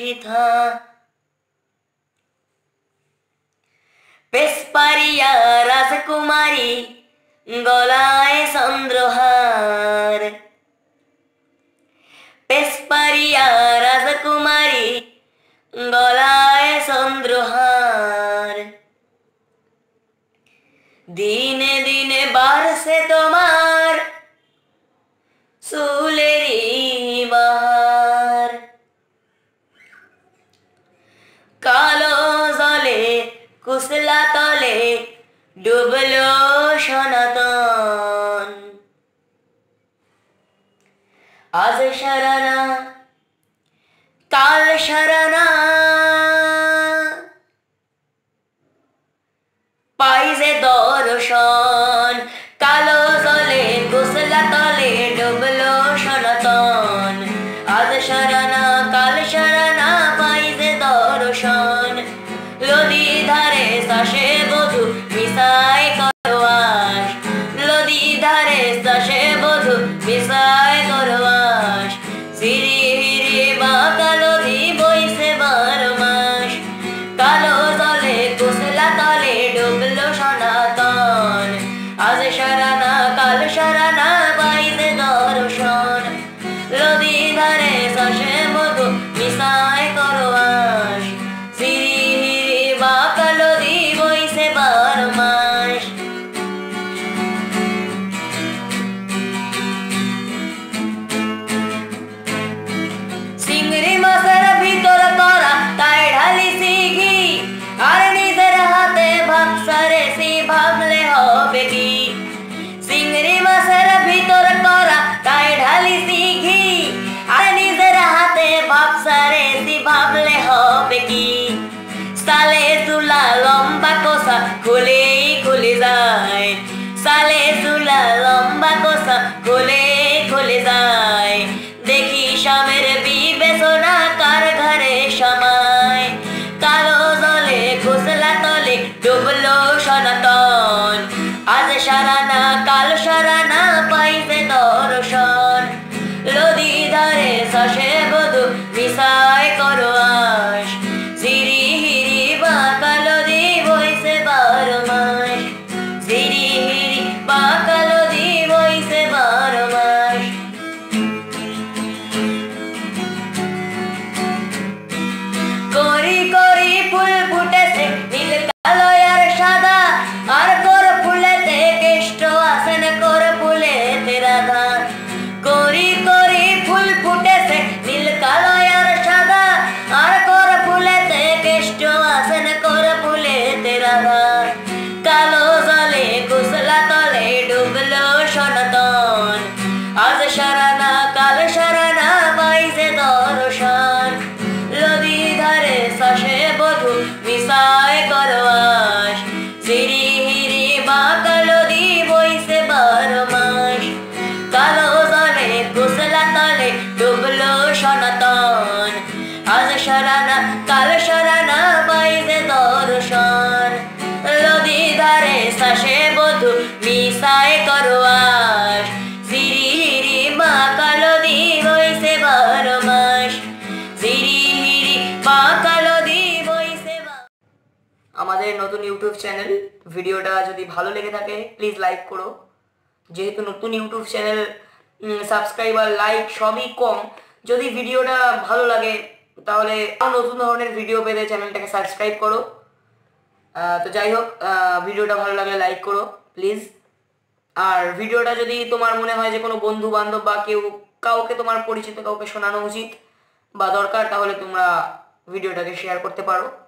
বর্ষিতা পেশপারিয়া রাজকুমারী গলায় চন্দ্রহার পেশপারিয়া রাজকুমারী গলায় চন্দ্রহার দিনে দিনে বাড়ছে তোমার চুলেরই বাহার কালো জলে কুসলা তলে ডুবলো সনাতন আজ শরণা কাল শরণা পাই যে দর্শন কালো জলে কুসলা তলে ডুবলো সনাতন আজ শরণা কাল শরণা পাই যে দর্শন নদী ধারে চাষে বধূ মিশায় করবাস নদী ধারে চাষে বধূ মিশায় করবাস সিঁড়ি হিরি বা কালো দি বইছে 12 মাস কালো জলে কুসলা তলে ডুবলো সনাতন আজ শরণা কাল শরণা পাইছে দর্শন নদী ধারে চাষে বধূ মিশায় করবাস সিঁড়ি হিরি বা কালো দি বইছে 12 মাস চিংড়ি মাছের ভিতর করা তাই ঢালিছি ঘি আর নিজের হাতে ভাবসারে সি ভাবলে হবে কি চিংড়ি মাছের ভিতর করা তাই ঢালিছি ঘি আর নিজের হাতে ভাবসারে সি ভাবলে হবে কি সালে চুলা লম্বা কোসা খুলেই খুলে যায় সালে চুলা লম্বা কোসা খুলে যায় দেখি স্বামীর বিবেচনা কার ঘরে সময় কালো জলে কুসলা তলে ডুবলো সনাতন আজ শরণা কাল শরণা পাইছে দর্শন নদী ধারে চাষে বধূ মিশায় করবাস সিঁড়ি হিরি বা কালো দি বইছে 12 মাস সিঁড়ি হিরি বা কালো দি বইছে 12 মাস করি করি ফুল ফুটেছে নীল কালো আর সাদা আর কর ফুলেতে কেষ্ট আসেন কর ফুলেতে রাধা করি করি ফুল ফুটেছে নীল কালো আর সাদা আর কর ফুলেতে কেষ্ট আসেন কর ফুলেতে রাধা কালো জলে কুসলা তলে ডুবলো সনাতন আজ শরণা কাল শরণা পাইছে দর্শন নদী ধারে চাষে বধূ মিশায় করবাস সিঁড়ি হিরি বা কালো দি বইছে 12 মাস কালো জলে কুসলা তলে ডুবলো সনাতন আজ শরণা কাল শরণা পাইছে দর্শন নদী ধারে চাষে বধূ মিশায় করবাস সিঁড়ি হিরি বা কালো দি বইছে 12 মাস সিঁড়ি হিরি বা কালো দি বইছে আমাদের নতুন ইউটিউব চ্যানেল ভিডিওটা যদি ভালো লেগে থাকে প্লিজ লাইক করো যেহেতু নতুন ইউটিউব চ্যানেল সাবস্ক্রাইবার লাইক সবই কম যদি ভিডিওটা ভালো লাগে তাহলে নতুন ধরনের ভিডিও পেতে চ্যানেলটাকে সাবস্ক্রাইব করো তো যাই হোক ভিডিওটা ভালো লাগলে লাইক করো প্লিজ আর ভিডিওটা যদি তোমার মনে হয় যে কোনো বন্ধু বান্ধব বা কাউকে তোমার পরিচিত কাউকে শোনানো উচিত বা দরকার তাহলে তোমরা ভিডিওটাকে শেয়ার করতে পারো